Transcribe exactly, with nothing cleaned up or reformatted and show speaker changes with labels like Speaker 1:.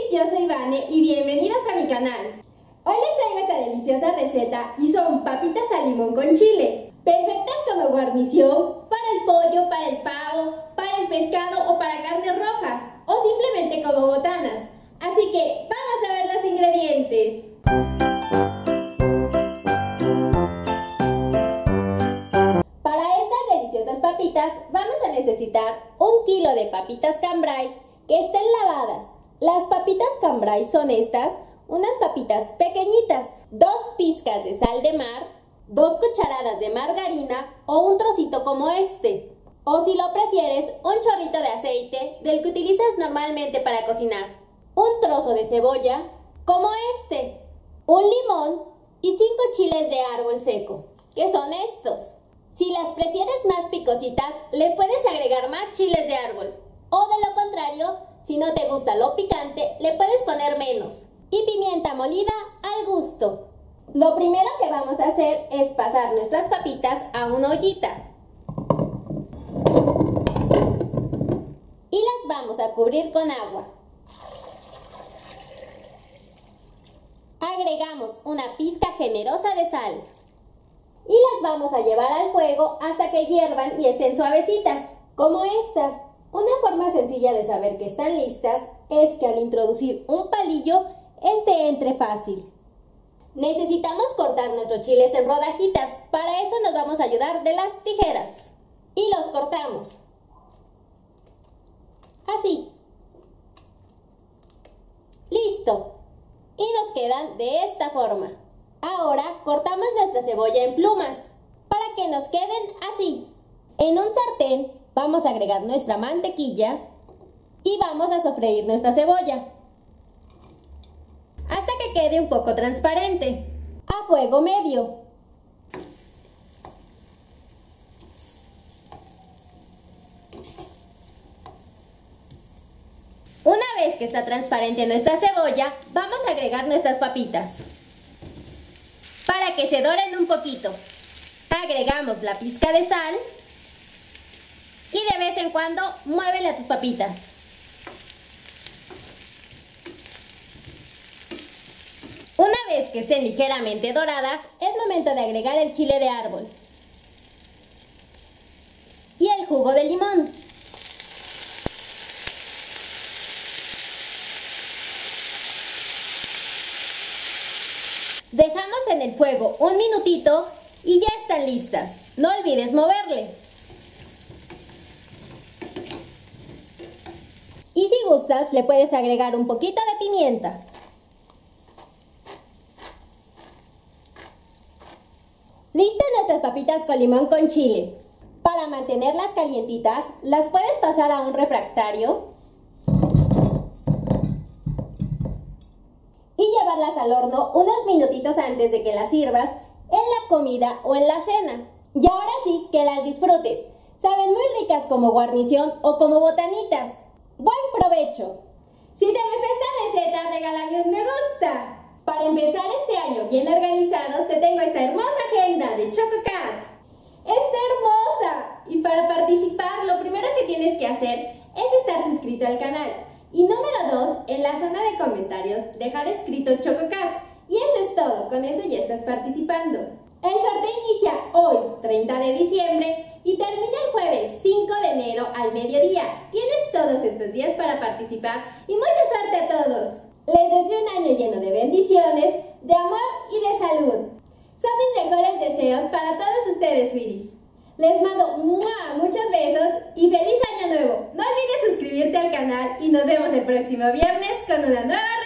Speaker 1: yo soy Vane y bienvenidos a mi canal. Hoy les traigo esta deliciosa receta y son papitas al limón con chile, perfectas como guarnición para el pollo, para el pavo, para el pescado o para carnes rojas o simplemente como botanas. Así que vamos a ver los ingredientes. Para estas deliciosas papitas vamos a necesitar un kilo de papitas cambray que estén lavadas. Las papitas cambray son estas, unas papitas pequeñitas, dos pizcas de sal de mar, dos cucharadas de margarina o un trocito como este. O si lo prefieres, un chorrito de aceite del que utilizas normalmente para cocinar. Un trozo de cebolla, como este. Un limón y cinco chiles de árbol seco, que son estos. Si las prefieres más picositas, le puedes agregar más chiles de árbol. O de lo contrario, si no te gusta lo picante, le puedes poner menos. Y pimienta molida al gusto. Lo primero que vamos a hacer es pasar nuestras papitas a una ollita. Y las vamos a cubrir con agua. Agregamos una pizca generosa de sal. Y las vamos a llevar al fuego hasta que hiervan y estén suavecitas, como estas. Una forma sencilla de saber que están listas es que al introducir un palillo, este entre fácil. Necesitamos cortar nuestros chiles en rodajitas, para eso nos vamos a ayudar de las tijeras. Y los cortamos. Así. Listo. Y nos quedan de esta forma. Ahora cortamos nuestra cebolla en plumas, para que nos queden así. En un sartén vamos a agregar nuestra mantequilla y vamos a sofreír nuestra cebolla hasta que quede un poco transparente, a fuego medio. Una vez que está transparente nuestra cebolla, vamos a agregar nuestras papitas para que se doren un poquito. Agregamos la pizca de sal y de vez en cuando muévele a tus papitas. Una vez que estén ligeramente doradas, es momento de agregar el chile de árbol y el jugo de limón. Dejamos en el fuego un minutito y ya están listas. No olvides moverle. Y si gustas, le puedes agregar un poquito de pimienta. Listas nuestras papitas con limón con chile. Para mantenerlas calientitas, las puedes pasar a un refractario y llevarlas al horno unos minutitos antes de que las sirvas en la comida o en la cena. Y ahora sí, que las disfrutes. Saben muy ricas como guarnición o como botanitas. ¡Buen provecho! Si te gusta esta receta, regálame un me gusta. Para empezar este año bien organizados, te tengo esta hermosa agenda de ChocoCat. ¡Está hermosa! Y para participar, lo primero que tienes que hacer es estar suscrito al canal. Y número dos, en la zona de comentarios, dejar escrito ChocoCat. Y eso es todo, con eso ya estás participando. El sorteo inicia hoy, treinta de diciembre, y termina el jueves cinco de enero al mediodía. Tienes todos estos días para participar y mucha suerte a todos. Les deseo un año lleno de bendiciones, de amor y de salud. Son mis mejores deseos para todos ustedes, sweeties. Les mando ¡mua! Muchos besos y feliz año nuevo. No olvides suscribirte al canal y nos vemos el próximo viernes con una nueva